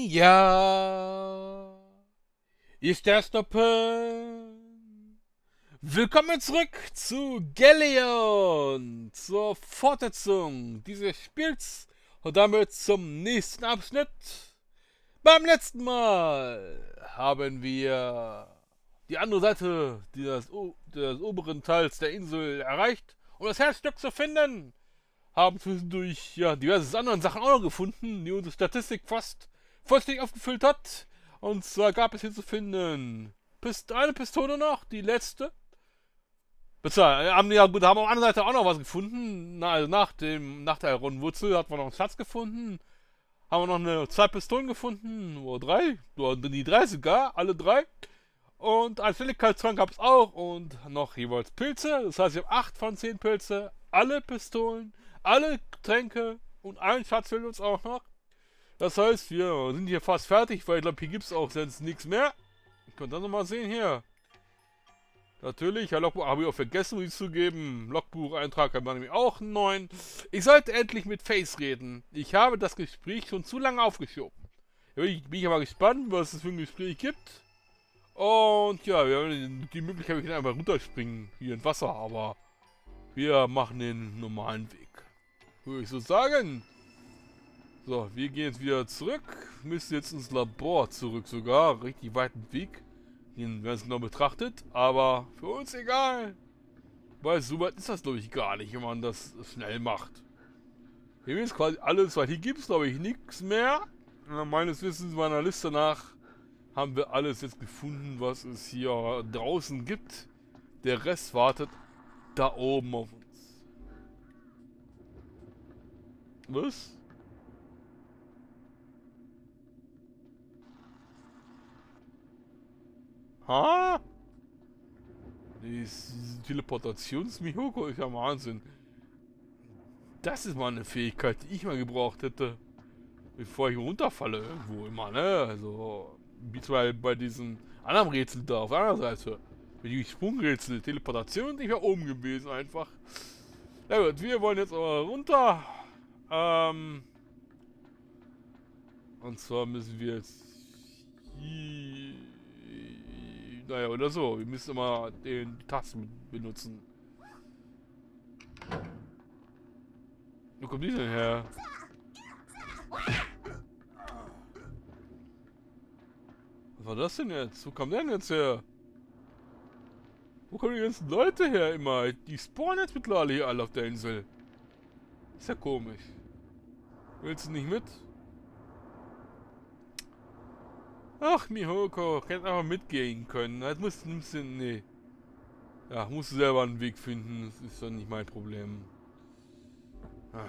Ja, ist der Stoppen. Willkommen zurück zu Galleon, zur Fortsetzung dieses Spiels und damit zum nächsten Abschnitt. Beim letzten Mal haben wir die andere Seite des oberen Teils der Insel erreicht, um das Herzstück zu finden. Haben zwischendurch ja diverse andere Sachen auch noch gefunden, die unsere Statistik fast vollständig aufgefüllt hat. Und zwar gab es hier zu finden eine Pistole noch, die letzte. Ja gut, da haben wir auf der anderen Seite auch noch was gefunden. Also nach der Rundenwurzel hat man noch einen Schatz gefunden. Haben wir noch zwei Pistolen gefunden, oder drei, oder die drei sogar, alle drei. Und einen Schnelligkeitstrank gab es auch und noch jeweils Pilze. Das heißt, ich habe 8 von 10 Pilze, alle Pistolen, alle Tränke und einen Schatz fehlt uns auch noch. Das heißt, wir sind hier fast fertig, weil ich glaube, hier gibt es auch sonst nichts mehr. Ich könnt das nochmal sehen hier. Natürlich, ja, Logbuch habe ich auch vergessen, muss ich zugeben. Logbucheintrag haben wir nämlich auch einen neuen. Ich sollte endlich mit Face reden. Ich habe das Gespräch schon zu lange aufgeschoben. Bin ich aber gespannt, was es für ein Gespräch gibt. Und ja, wir haben die Möglichkeit, wir können einfach runterspringen hier ins Wasser, aber wir machen den normalen Weg. Würde ich so sagen. So, wir gehen jetzt wieder zurück. Müssen jetzt ins Labor zurück sogar. Richtig weiten Weg. Den werden es genau betrachtet. Aber für uns egal. Weil so weit ist das, glaube ich, gar nicht, wenn man das schnell macht. Hier ist quasi alles, weil hier gibt es, glaube ich, nichts mehr. Meines Wissens meiner Liste nach haben wir alles jetzt gefunden, was es hier draußen gibt. Der Rest wartet da oben auf uns. Was? Ha? Diese Teleportations-Mihoko ist ja Wahnsinn. Das ist mal eine Fähigkeit, die ich mal gebraucht hätte. Bevor ich runterfalle irgendwo immer, ne? Also, wie bei diesen anderen Rätseln da auf der anderen Seite. Mit die Sprungrätsel, Teleportation nicht mehr oben gewesen einfach. Na gut, wir wollen jetzt aber runter. Und zwar müssen wir jetzt hier, naja, oder so. Wir müssen immer die Tasten benutzen. Wo kommt die denn her? Was war das denn jetzt? Wo kommt der denn jetzt her? Wo kommen die ganzen Leute her immer? Die spawnen jetzt mittlerweile hier alle auf der Insel. Ist ja komisch. Willst du nicht mit? Ach, Mihoko, hätte einfach mitgehen können. Das musst du ein bisschen, nee. Ja, musst du selber einen Weg finden. Das ist doch nicht mein Problem. Ach.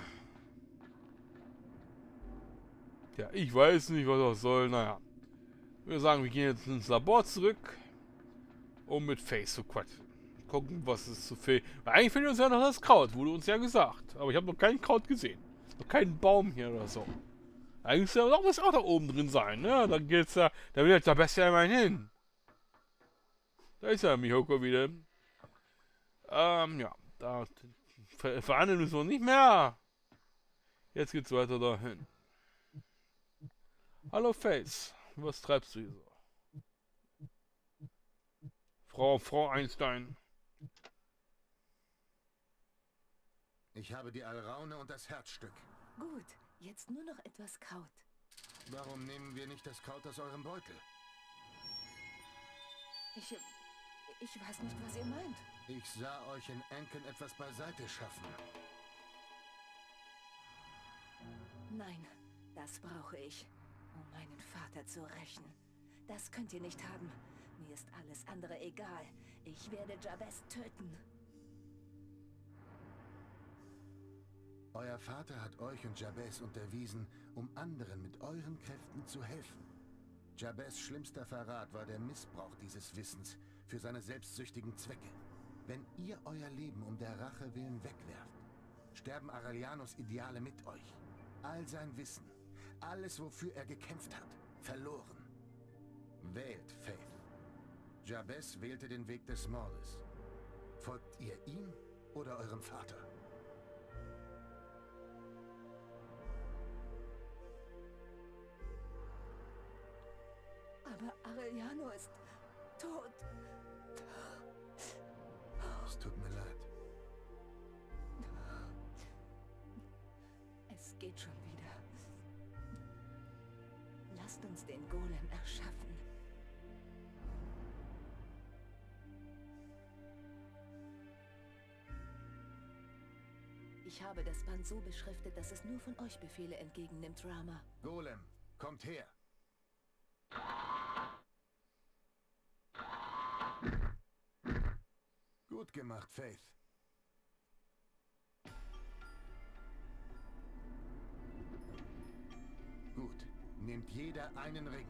Ja, ich weiß nicht, was das soll. Naja. Ich würde sagen, wir gehen jetzt ins Labor zurück, um mit Face zu quatschen. Gucken, was es zu fehlt. Eigentlich fehlt uns ja noch das Kraut, wurde uns ja gesagt. Aber ich habe noch kein Kraut gesehen. Noch keinen Baum hier oder so. Eigentlich muss ja auch da oben drin sein, ne? Da geht's ja, da will jetzt der Beste ja immerhin hin. Da ist ja Mihoko wieder. Ja, da verhandeln müssen wir nicht mehr. Jetzt geht's weiter dahin. Hallo Face, was treibst du hier so? Frau Einstein. Ich habe die Alraune und das Herzstück. Gut, jetzt nur noch etwas Kraut. Warum nehmen wir nicht das Kraut aus eurem Beutel? Ich weiß nicht, was ihr meint. Ich sah euch in Enken etwas beiseite schaffen. Nein, das brauche ich, um meinen Vater zu rächen. Das könnt ihr nicht haben. Mir ist alles andere egal. Ich werde Jabez töten. Euer Vater hat euch und Jabez unterwiesen, um anderen mit euren Kräften zu helfen. Jabez' schlimmster Verrat war der Missbrauch dieses Wissens für seine selbstsüchtigen Zwecke. Wenn ihr euer Leben um der Rache willen wegwerft, sterben Aurelianos Ideale mit euch. All sein Wissen, alles wofür er gekämpft hat, verloren. Wählt Faith. Jabez wählte den Weg des Mordes. Folgt ihr ihm oder eurem Vater? Aureliano ist tot. Es tut mir leid. Es geht schon wieder. Lasst uns den Golem erschaffen. Ich habe das Band so beschriftet, dass es nur von euch Befehle entgegennimmt, Rama. Golem, kommt her. Gut gemacht, Faith. Gut, nehmt jeder einen Ring.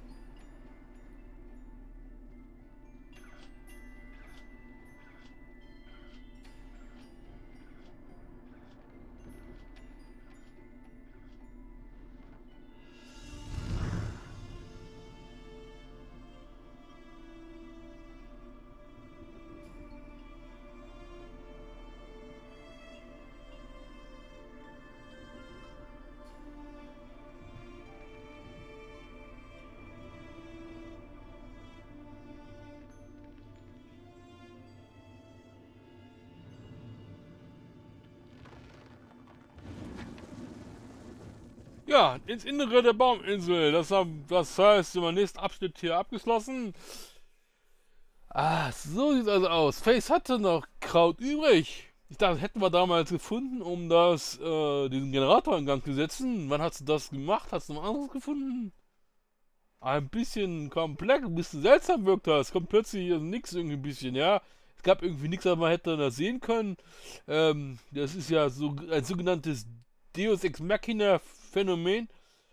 Ja, ins Innere der Bauminsel. Das heißt, mein nächster Abschnitt hier abgeschlossen. Ah, so sieht es also aus. Faith hatte noch Kraut übrig. Ich dachte, das hätten wir damals gefunden, um diesen Generator in Gang zu setzen. Wann hat sie das gemacht? Hat sie noch anderes gefunden? Ein bisschen komplex, ein bisschen seltsam wirkt das. Es kommt plötzlich nichts irgendwie ein bisschen, ja. Es gab irgendwie nichts, was man hätte da sehen können. Das ist ja so ein sogenanntes Deus Ex Machina Phänomen.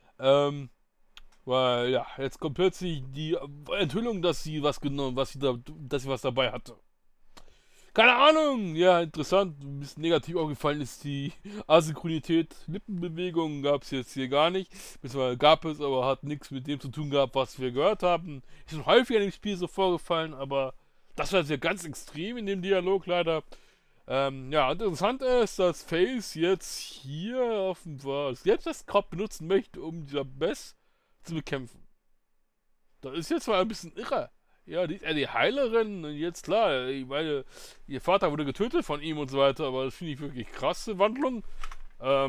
Weil, ja, jetzt kommt plötzlich die Enthüllung, dass sie was dabei hatte. Keine Ahnung, ja, interessant. Ein bisschen negativ aufgefallen ist die Asynchronität. Lippenbewegungen gab es jetzt hier gar nicht. Beziehungsweise gab es, aber hat nichts mit dem zu tun gehabt, was wir gehört haben. Ist schon häufig in dem Spiel so vorgefallen, aber das war jetzt ja ganz extrem in dem Dialog leider. Ja, interessant ist, dass Faith jetzt hier offenbar selbst das Kraut benutzen möchte, um Jabez zu bekämpfen. Das ist jetzt mal ein bisschen irre. Ja, die ist ja die Heilerin und jetzt klar, ich meine, ihr Vater wurde getötet von ihm und so weiter, aber das finde ich wirklich krasse Wandlung. Ja,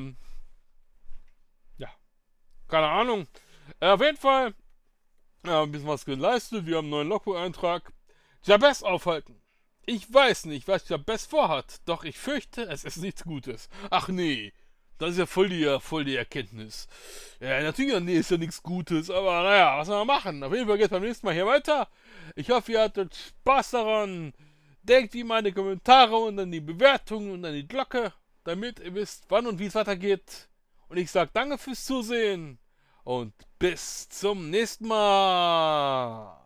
keine Ahnung. Auf jeden Fall, ein bisschen was geleistet, wir haben einen neuen Logbuch-Eintrag. Jabez aufhalten. Ich weiß nicht, was Jabez vorhat, doch ich fürchte, es ist nichts Gutes. Ach nee, das ist ja voll die Erkenntnis. Ja, natürlich nee, ist ja nichts Gutes, aber naja, was soll man machen? Auf jeden Fall geht es beim nächsten Mal hier weiter. Ich hoffe, ihr hattet Spaß daran. Denkt wie meine Kommentare und an die Bewertungen und an die Glocke, damit ihr wisst, wann und wie es weitergeht. Und ich sage danke fürs Zusehen und bis zum nächsten Mal.